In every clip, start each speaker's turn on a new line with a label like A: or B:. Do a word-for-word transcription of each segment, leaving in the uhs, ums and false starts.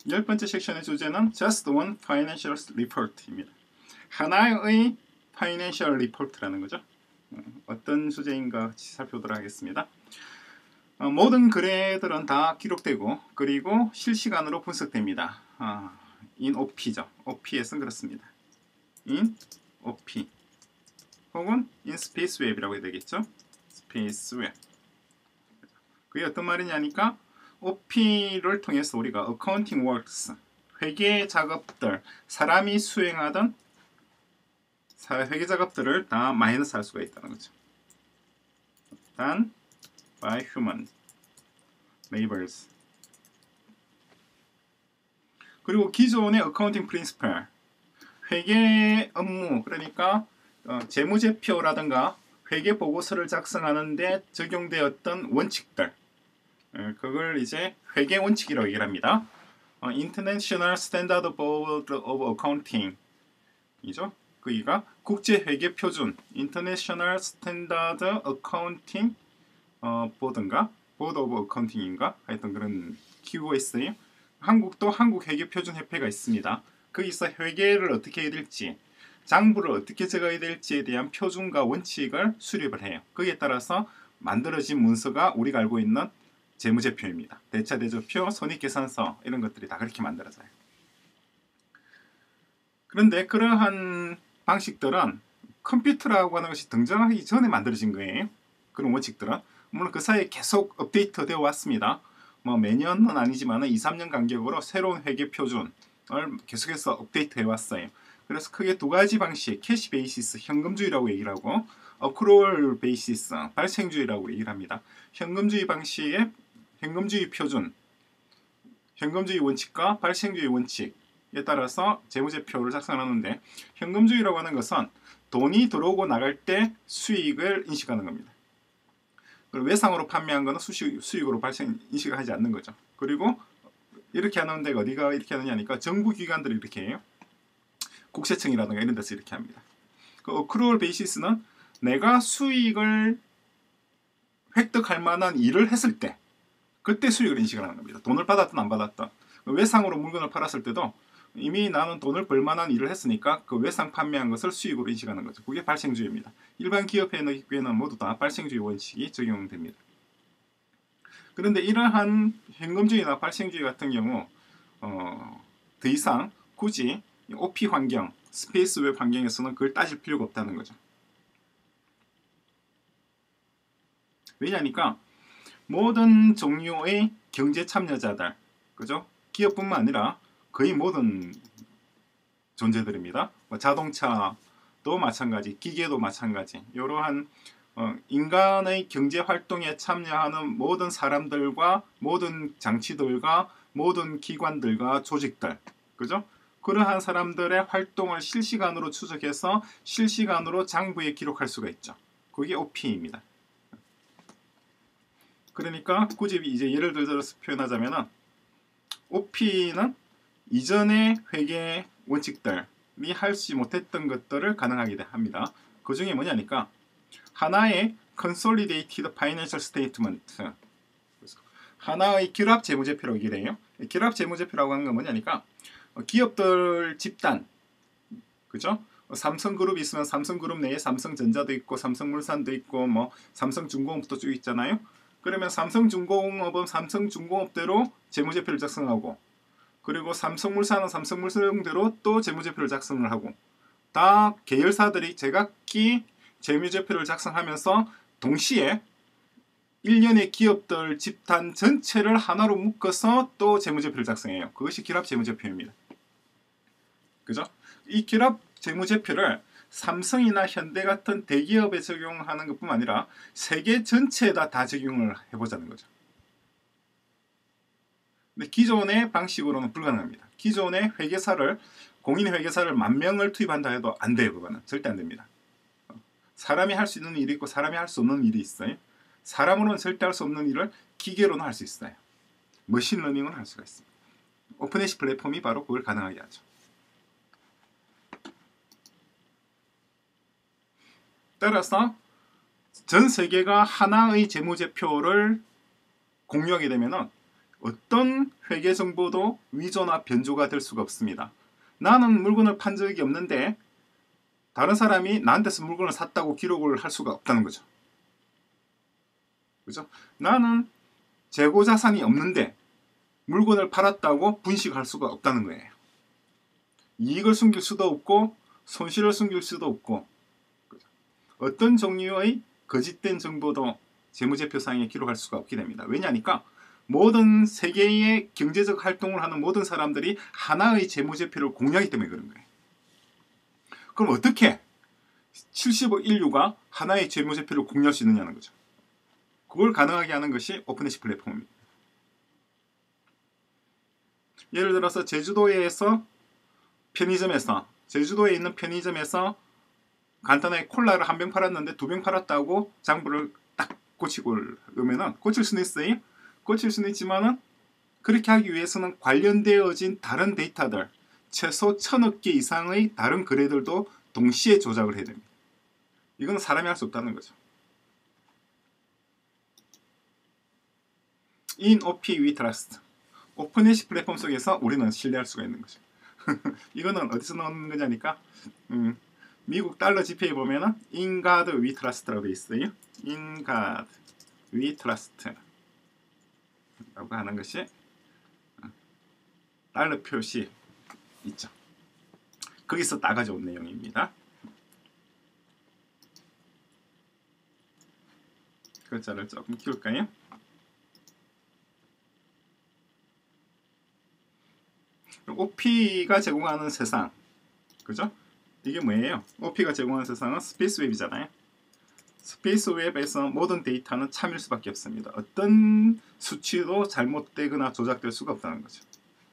A: 열 번째 섹션의 주제는 Just one financial report입니다. 하나의 파이낸셜 리포트라는 거죠. 어떤 주제인가 같이 살펴보도록 하겠습니다. 어, 모든 거래들은 다 기록되고 그리고 실시간으로 분석됩니다. 아, in 오피죠. 오피에서는 그렇습니다. in 오피 혹은 in space web이라고 해야 되겠죠. space web. 그게 어떤 말이냐니까 오피를 통해서 우리가 accounting works, 회계 작업들, 사람이 수행하던 회계 작업들을 다 마이너스 할 수가 있다는 거죠. 단 by human labors. 그리고 기존의 accounting principle, 회계 업무, 그러니까 어, 재무제표라든가 회계 보고서를 작성하는데 적용되었던 원칙들, 어, 그걸 이제 회계 원칙이라고 얘기를 합니다. 어, International Standard Board of Accounting 이죠. 그이가 국제회계 표준 International Standard Accounting 어, 보드인가? Board of Accounting인가? 하여튼 그런 기구가 있어요. 한국도 한국회계표준협회가 있습니다. 거기서 회계를 어떻게 해야 될지, 장부를 어떻게 적어야 될지에 대한 표준과 원칙을 수립을 해요. 거기에 따라서 만들어진 문서가 우리가 알고 있는 재무제표입니다. 대차대조표, 손익계산서 이런 것들이 다 그렇게 만들어져요. 그런데 그러한 방식들은 컴퓨터라고 하는 것이 등장하기 전에 만들어진 거예요. 그런 원칙들은. 물론 그 사이에 계속 업데이트 되어 왔습니다. 뭐 매년은 아니지만 이, 삼 년 간격으로 새로운 회계 표준을 계속해서 업데이트 해왔어요. 그래서 크게 두 가지 방식, 캐시 베이시스, 현금주의라고 얘기를 하고 어크루얼 베이시스, 발생주의라고 얘기를 합니다. 현금주의 방식의 현금주의 표준, 현금주의 원칙과 발생주의 원칙에 따라서 재무제표를 작성하는데, 현금주의라고 하는 것은 돈이 들어오고 나갈 때 수익을 인식하는 겁니다. 그리고 외상으로 판매한 거는 수식, 수익으로 발생 인식을 하지 않는 거죠. 그리고 이렇게 하는 데가 어디가 이렇게 하느냐니까 정부 기관들이 이렇게 해요. 국세청이라든가 이런 데서 이렇게 합니다. 그 어크루얼 베이시스는 내가 수익을 획득할 만한 일을 했을 때 그때 수익을 인식을 하는 겁니다. 돈을 받았든 안 받았든. 외상으로 물건을 팔았을 때도 이미 나는 돈을 벌 만한 일을 했으니까 그 외상 판매한 것을 수익으로 인식하는 거죠. 그게 발생주의입니다. 일반 기업에는 모두 다 발생주의 원칙이 적용됩니다. 그런데 이러한 현금주의나 발생주의 같은 경우 어, 더 이상 굳이 오피 환경, 스페이스 웹 환경에서는 그걸 따질 필요가 없다는 거죠. 왜냐니까 모든 종류의 경제 참여자들, 그죠? 기업뿐만 아니라 거의 모든 존재들입니다. 뭐 자동차도 마찬가지, 기계도 마찬가지. 이러한 어, 인간의 경제 활동에 참여하는 모든 사람들과 모든 장치들과 모든 기관들과 조직들, 그죠? 그러한 사람들의 활동을 실시간으로 추적해서 실시간으로 장부에 기록할 수가 있죠. 그게 오피입니다. 그러니까 굳이 이제 예를 들어서 표현하자면은 오피는 이전의 회계 원칙들이 하지 못했던 것들을 가능하게 합니다. 그 중에 뭐냐니까 하나의 Consolidated Financial Statement, 하나의 결합 재무제표라고 얘기를 해요. 결합 재무제표라고 하는 건 뭐냐니까 기업들 집단, 그죠? 삼성그룹이 있으면 삼성그룹 내에 삼성전자도 있고 삼성물산도 있고 뭐 삼성중공업도 쭉 있잖아요. 그러면 삼성중공업은 삼성중공업대로 재무제표를 작성하고, 그리고 삼성물산은 삼성물산대로 또 재무제표를 작성을 하고, 다 계열사들이 제각기 재무제표를 작성하면서 동시에 일련의 기업들 집단 전체를 하나로 묶어서 또 재무제표를 작성해요. 그것이 결합 재무제표입니다. 그죠? 이 결합 재무제표를 삼성이나 현대 같은 대기업에 적용하는 것뿐만 아니라 세계 전체에다 다 적용을 해보자는 거죠. 근데 기존의 방식으로는 불가능합니다. 기존의 회계사를, 공인회계사를 만 명을 투입한다 해도 안 돼요. 그거는 절대 안 됩니다. 사람이 할 수 있는 일이 있고 사람이 할 수 없는 일이 있어요. 사람으로는 절대 할 수 없는 일을 기계로는 할 수 있어요. 머신러닝은 할 수가 있습니다. 오픈에시 플랫폼이 바로 그걸 가능하게 하죠. 따라서 전 세계가 하나의 재무제표를 공유하게 되면 어떤 회계 정보도 위조나 변조가 될 수가 없습니다. 나는 물건을 판 적이 없는데 다른 사람이 나한테서 물건을 샀다고 기록을 할 수가 없다는 거죠. 그죠? 나는 재고 자산이 없는데 물건을 팔았다고 분식할 수가 없다는 거예요. 이익을 숨길 수도 없고 손실을 숨길 수도 없고, 그죠? 어떤 종류의 거짓된 정보도 재무제표상에 기록할 수가 없게 됩니다. 왜냐하니까 모든 세계의 경제적 활동을 하는 모든 사람들이 하나의 재무제표를 공유하기 때문에 그런 거예요. 그럼 어떻게 칠십억 인류가 하나의 재무제표를 공유할 수 있느냐는 거죠. 그걸 가능하게 하는 것이 오픈에시 플랫폼입니다. 예를 들어서 제주도에서 편의점에서 제주도에 있는 편의점에서 간단하게 콜라를 한 병 팔았는데 두 병 팔았다고 장부를 딱 고치고 그러면은 고칠 수는 있어요. 고칠 수는 있지만은 그렇게 하기 위해서는 관련되어진 다른 데이터들 최소 천억 개 이상의 다른 거래들도 동시에 조작을 해야 됩니다. 이건 사람이 할 수 없다는 거죠. In 오피 we trust. 오픈에시 플랫폼 속에서 우리는 신뢰할 수가 있는 거죠. 이거는 어디서 나오는 거냐니까 음, 미국 달러 지폐에 보면은 In God we trust라고 되어 있어요. In God we trust 라고 하는 것이 달러 표시 있죠. 거기서 따가져 온 내용입니다. 글자를 조금 키울까요? 오피가 제공하는 세상, 그죠? 이게 뭐예요? 오피가 제공하는 세상은 스페이스 웹이잖아요. 스페이스 웹에서 모든 데이터는 참일 수밖에 없습니다. 어떤 수치도 잘못되거나 조작될 수가 없다는 거죠.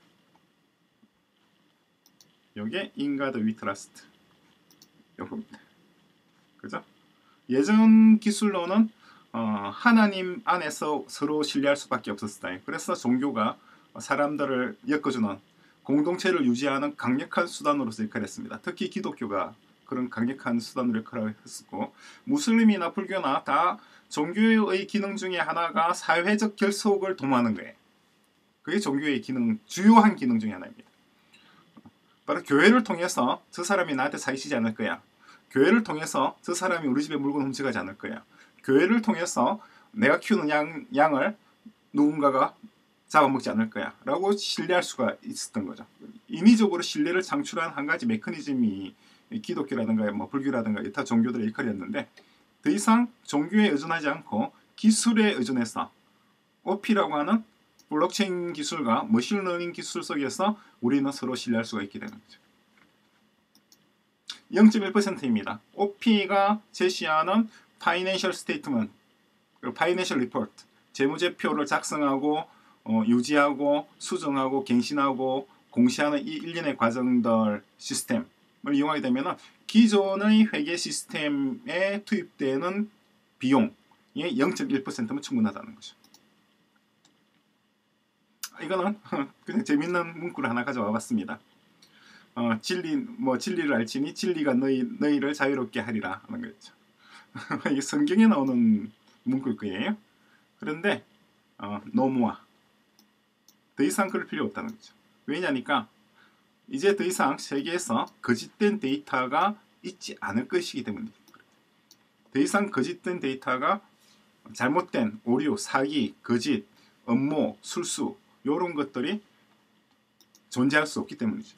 A: 이게 In God we trust 요겁니다. 그죠? 예전 기술로는 어, 하나님 안에서 서로 신뢰할 수밖에 없었어요. 그래서 종교가 사람들을 엮어주는 공동체를 유지하는 강력한 수단으로서 역할을 했습니다. 특히 기독교가 그런 강력한 수단으로 역할을 했었고, 무슬림이나 불교나 다 종교의 기능 중에 하나가 사회적 결속을 도모하는 거예요. 그게 종교의 기능, 주요한 기능 중에 하나입니다. 바로 교회를 통해서 저 사람이 나한테 사기치지 않을 거야. 교회를 통해서 저 사람이 우리 집에 물건 훔쳐가지 않을 거야. 교회를 통해서 내가 키우는 양, 양을 누군가가 잡아먹지 않을 거야 라고 신뢰할 수가 있었던 거죠. 인위적으로 신뢰를 창출한 한 가지 메커니즘이 기독교라든가 뭐 불교라든가 여타 종교들의 역할이었는데, 더 이상 종교에 의존하지 않고 기술에 의존해서 오피라고 하는 블록체인 기술과 머신러닝 기술 속에서 우리는 서로 신뢰할 수가 있게 되는 거죠. 영 점 일 퍼센트입니다. 오피가 제시하는 파이낸셜 스테이트먼트, 파이낸셜 리포트, 재무제표를 작성하고 어, 유지하고 수정하고 갱신하고 공시하는 이 일련의 과정들 시스템을 이용하게 되면 기존의 회계 시스템에 투입되는 비용의 영 점 일 퍼센트면 충분하다는 거죠. 이거는 그냥 재밌는 문구를 하나 가져와 봤습니다. 어, 진리 뭐 진리를 알지니 진리가 너희 너희를 자유롭게 하리라 하는 거죠. 이게 성경에 나오는 문구일 거예요. 그런데 어, 노무화 더 이상 그럴 필요 없다는 거죠. 왜냐니까 이제 더 이상 세계에서 거짓된 데이터가 있지 않을 것이기 때문입니다. 더 이상 거짓된 데이터가 잘못된 오류, 사기, 거짓, 업무, 술수 이런 것들이 존재할 수 없기 때문이죠.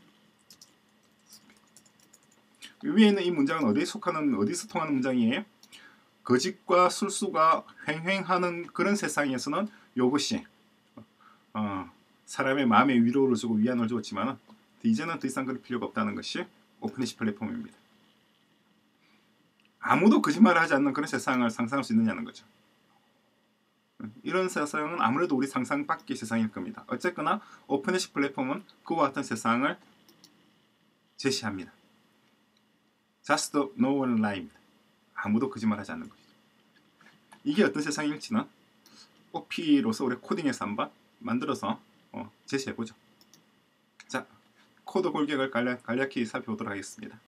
A: 위에 있는 이 문장은 어디에 속하는, 어디서 통하는 문장이에요? 거짓과 술수가 횡행하는 그런 세상에서는 이것이 어, 사람의 마음에 위로를 주고 위안을 주었지만 이제는 더 이상 그럴 필요가 없다는 것이 오픈에시 플랫폼입니다. 아무도 거짓말을 하지 않는 그런 세상을 상상할 수 있느냐는 거죠. 이런 세상은 아무래도 우리 상상 밖의 세상일 겁니다. 어쨌거나 오픈에시 플랫폼은 그와 같은 세상을 제시합니다. Just no one lie입니다. 아무도 거짓말하지 않는 것이죠. 이게 어떤 세상일지는 오피로서 우리 코딩에서 한번 만들어서 어, 제시해보죠. 자, 코드 골격을 간략, 간략히 살펴보도록 하겠습니다.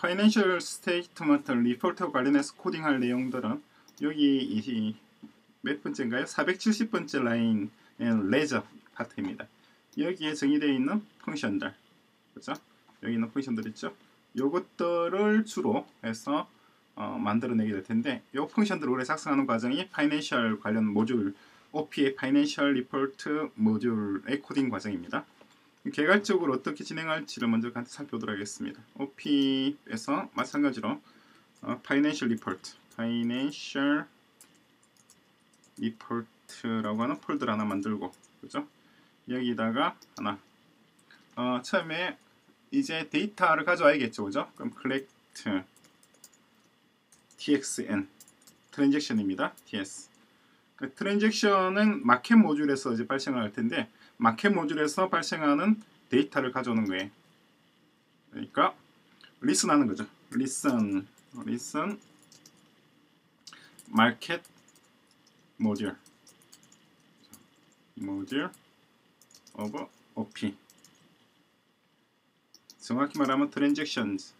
A: 파이낸셜 스테이트먼트 리포트와 관련해서 코딩할 내용들은 여기 이 몇 번째인가요? 사백칠십 번째 라인 레저 파트입니다. 여기에 정의되어 있는 펑션들, 그렇죠? 여기 있는 펑션들 있죠? 요것들을 주로 해서 어, 만들어내게 될 텐데, 요 펑션들을 우리 작성하는 과정이 파이낸셜 관련 모듈, 오피의 파이낸셜 리포트 모듈의 코딩 과정입니다. 개괄적으로 어떻게 진행할지를 먼저 살펴보도록 하겠습니다. 오피에서 마찬가지로 어, 파이낸셜 리포트, 파이낸셜 리포트라고 하는 폴더를 하나 만들고, 그죠? 여기다가 하나 어, 처음에 이제 데이터를 가져와야겠죠, 그죠? 그럼 collect txn 트랜잭션입니다. ts 그 트랜잭션은 마켓 모듈에서 이제 발생할 텐데, 마켓 모듈에서 발생하는 데이터를 가져오는 거예요. 그러니까 listen 하는 거죠. listen listen 마켓 모듈 모듈 of 오피, 정확히 말하면 transactions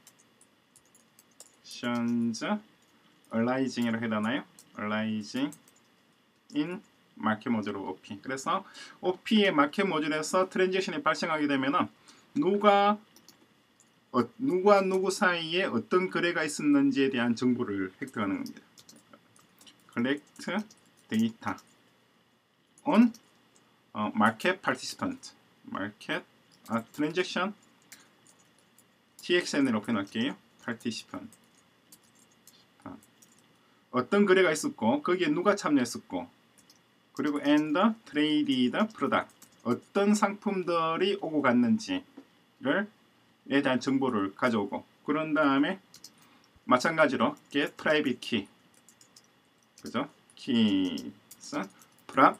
A: arising이라고 해야 되나요? arising in 마켓 모듈 of 오피. 그래서 오피의 마켓 모듈에서 트랜잭션이 발생하게 되면은 누가 어, 누구와 누구 사이에 어떤 거래가 있었는지에 대한 정보를 획득하는 겁니다. collect data on 어, market participant, market 아, transaction txn으로 표현할게요. participant 아, 어떤 거래가 있었고 거기에 누가 참여했었고, 그리고 and traded product 어떤 상품들이 오고 갔는지를 에 대한 정보를 가져오고, 그런 다음에 마찬가지로 get private key, 그죠? keys from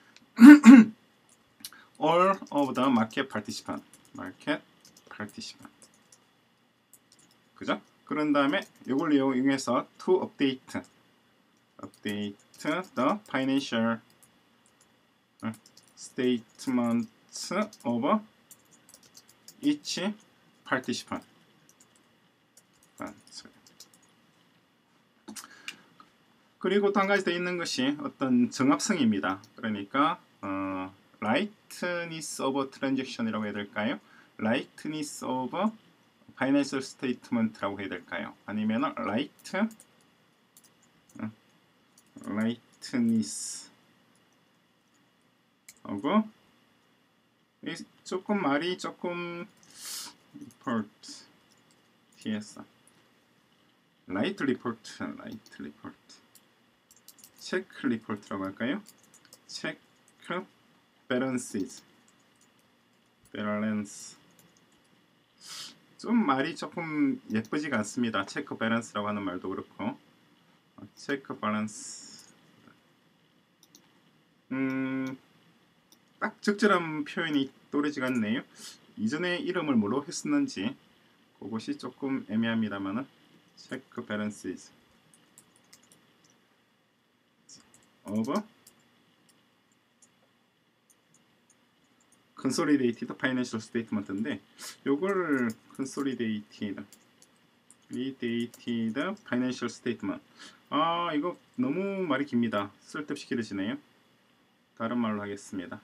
A: all of the market participant, market participant, 그죠? 그런 다음에 이걸 이용해서 to update, update the financial statements of each participant. 그리고 또 한 가지 더 있는 것이 어떤 정합성입니다. 그러니까 어, rightness of transaction이라고 해야 될까요? rightness of financial statement라고 해야 될까요? 아니면 right 어, rightness of 조금 말이 조금 report ts right report right report check report라고 할까요? check balances balance 좀 말이 조금 예쁘지가 않습니다. check balance라고 하는 말도 그렇고 check balance 음, 딱 적절한 표현이 떠오르지가 않네요. 이전에 이름을 뭐로 했었는지 그것이 조금 애매합니다만은 check balances of consolidated financial statement인데, 요걸 consolidated consolidated financial statement, 아 이거 너무 말이 깁니다. 쓸데없이 길어지네요. 다른 말로 하겠습니다.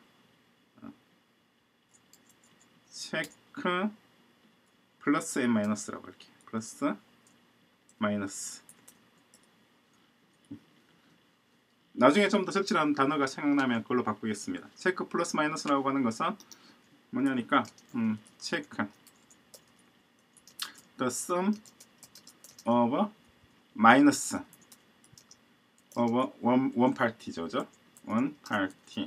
A: 체크 플러스 앤 마이너스라고 할게요. 플러스 마이너스. 나중에 좀 더 적절한 단어가 생각나면 그걸로 바꾸겠습니다. 체크 플러스 마이너스라고 하는 것은 뭐냐니까 음, 체크 the sum of minus of one, one party죠, 그죠? one party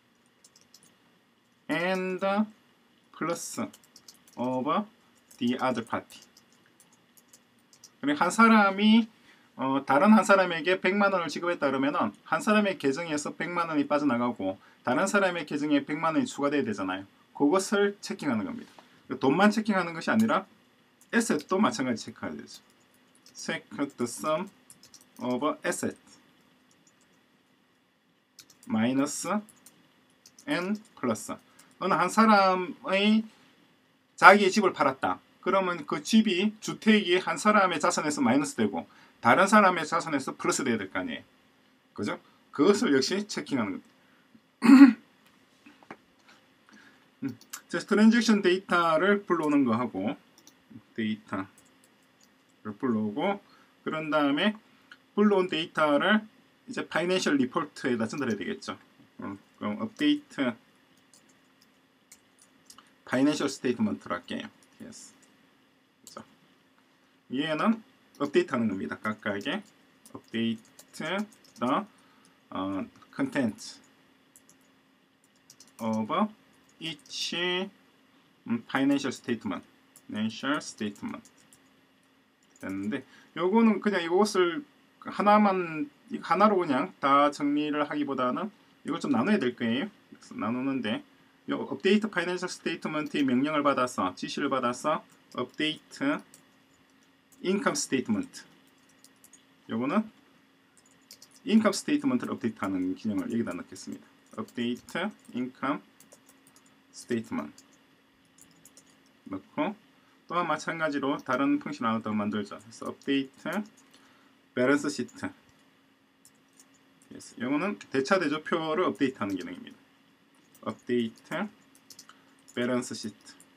A: and plus of the other party. 그리고 한 사람이 어, 다른 한 사람에게 백만 원을 지급했다 그러면은 한 사람의 계정에서 백만 원이 빠져나가고 다른 사람의 계정에 백만 원이 추가돼야 되잖아요. 그것을 체킹하는 겁니다. 돈만 체킹하는 것이 아니라 에셋도 마찬가지 체크해야 되죠. check the sum of asset 마이너스 n 플러스 어느 한 사람의 자기의 집을 팔았다. 그러면 그 집이 주택이 한 사람의 자산에서 마이너스 되고 다른 사람의 자산에서 플러스 돼야 될 거 아니에요. 그죠? 그것을 역시 체킹하는 겁니다. 음, 트랜잭션 데이터를 불러오는 거 하고 데이터를 불러오고 그런 다음에 불러온 데이터를 이제 파이낸셜 리포트에다 전달해야 되겠죠. 음, 그럼 업데이트 파이낸셜 스테이트먼트로 할게요. yes. 그렇죠? 얘는 업데이트 하는 겁니다. 각각의 업데이트 the uh, content of each um, financial statement, financial statement 됐는데 요거는 그냥 이것을 하나만 하나로 그냥 다 정리를 하기보다는 이걸 좀 나눠야 될 거예요. 그래서 나누는데 요 업데이트 파이낸셜 스테이트먼트의 명령을 받아서 지시를 받아서 업데이트 인컴 스테이트먼트 요거는 인컴 스테이트먼트를 업데이트하는 기능을 여기다 넣겠습니다. 업데이트 인컴 스테이트먼트 넣고 또한 마찬가지로 다른 펑션 하나 더 만들죠. 그래서 업데이트 밸런스 시트 이거는 대차 대조표를 업데이트하는 기능입니다. 업데이트 밸런스 시트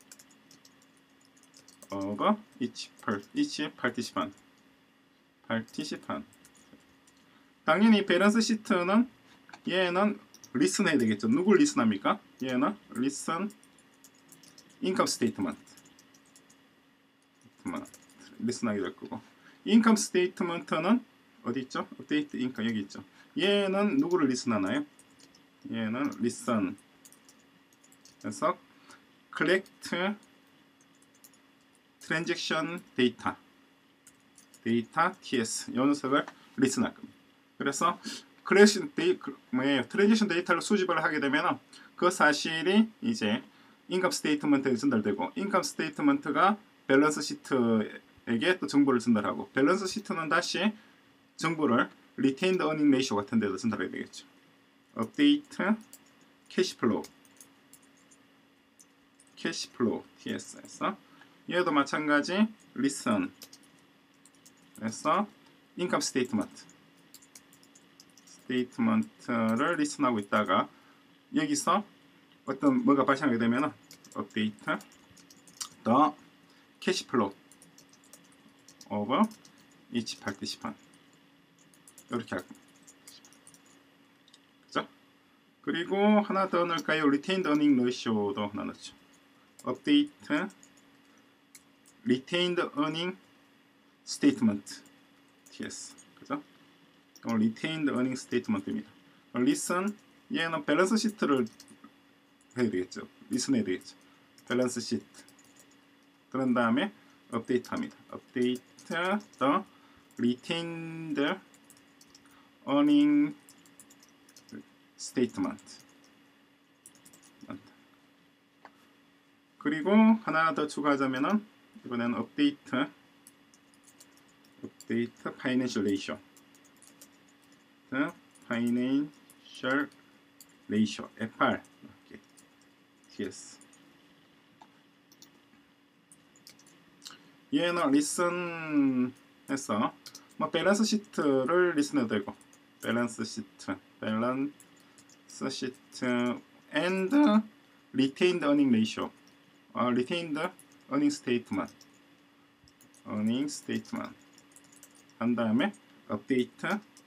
A: of each, each participant participant 당연히 밸런스 시트는 얘는 리슨 해야 되겠죠. 누굴 리슨 합니까? 얘는 리슨 인컴 스테이트먼트 리슨 하게 될 거고 인컴 스테이트먼트는 어디 있죠? 업데이트 인컴 여기 있죠. 얘는 누구를 리슨 하나요? 얘는 리슨 그래서 collect transaction data 데이터 ts 이 녀석을 리슨 할 겁니다. 그래서 크래시 데이 뭐예요? 트랜지션 데이터를 수집을 하게 되면 그 사실이 이제 인컴 스테이트먼트에 전달되고 인컴 스테이트먼트가 밸런스 시트에게 또 정보를 전달하고 밸런스 시트는 다시 정보를 리테인드 어닝 레이쇼 같은 데도 전달해야 되겠죠. 업데이트 캐시플로우 캐시플로우 ts에서 얘도 마찬가지 리슨 에서 인컴 스테이트먼트 스테이트먼트를 리슨하고 있다가 여기서 어떤 뭐가 발생하게 되면 업데이트 the cash flow of each participant 이렇게 할 겁니다. 그죠? 그리고 하나 더 넣을까요? retained earning ratio도 하나 넣죠. 업데이트 retained earning statement ts 그죠? retained earning statement입니다. listen 얘는 밸런스 시트를 해야 되겠죠. listen 해야 되겠죠. 밸런스 시트 그런 다음에 업데이트 합니다. 업데이트 the retained earning statement 그리고 하나 더 추가하자면은 이번에는 업데이트 업데이트 파이낸셜 레이쇼 파이낸셜 레이쇼 에프알 이렇게 ts 얘는 리슨 해서 뭐 밸런스 시트를 리슨해도 되고 밸런스 시트 밸런스 시트 and retained earning ratio 어, retained earning statement earning statement 한 다음에 업데이트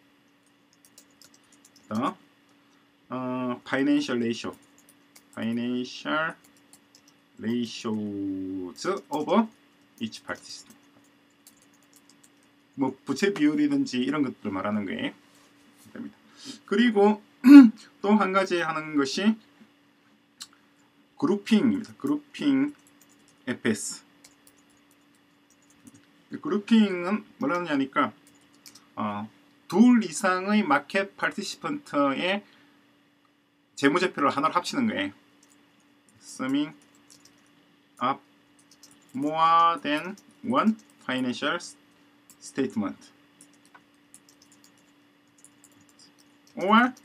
A: the 어, financial ratio financial ratios of each participant 뭐 부채 비율이든지 이런 것들을 말하는 거예요. 됩니다. 그리고 또 한 가지 하는 것이 그룹핑입니다. 그룹핑 에프에스 그룹핑은 뭐라 하냐니까 어, 둘 이상의 마켓 파티시펀트의 재무제표를 하나로 합치는 거예요. Summing up more than one financial statement or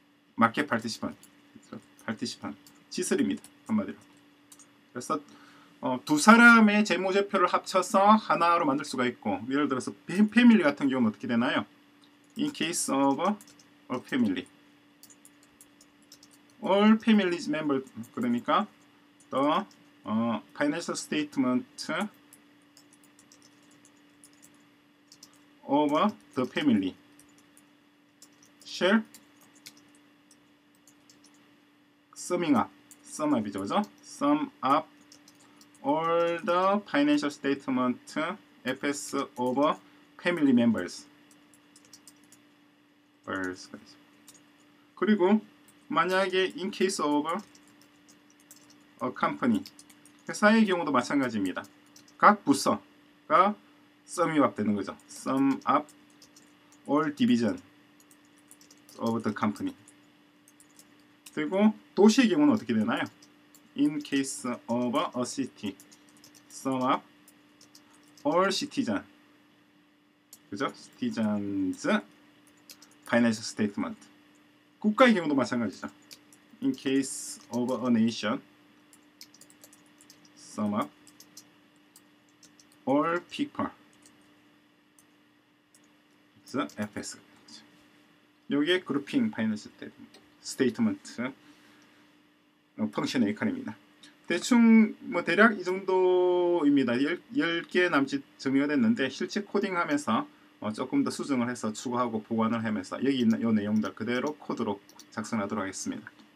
A: market participant participant 지슬입니다. 한마디로. 그래서 어, 두 사람의 재무제표를 합쳐서 하나로 만들 수가 있고, 예를 들어서 패밀리 같은 경우는 어떻게 되나요? In case of a family, all family member, 그러니까 the 어, financial statement of the family shall summing up, sum up이죠, 그죠? sum up all the financial statement fs of family members. 그리고 만약에 in case of a company, 회사의 경우도 마찬가지입니다. 각 부서가 sum up 되는 거죠. sum up all division of the company. 그리고 도시의 경우는 어떻게 되나요? In case of a city, sum up all citizen, 그죠? citizens financial statement. 국가의 경우도 마찬가지죠. In case of a nation, sum up all people, the 에프에스. 요게 그룹핑 파이낸셜 스테이트먼트 펑션의 역할입니다. 대충 뭐 대략 이 정도입니다. 열 개 남짓 정리가 됐는데 실제 코딩하면서 어 조금 더 수정을 해서 추가하고 보완을 하면서 여기 있는 이 내용들 그대로 코드로 작성하도록 하겠습니다.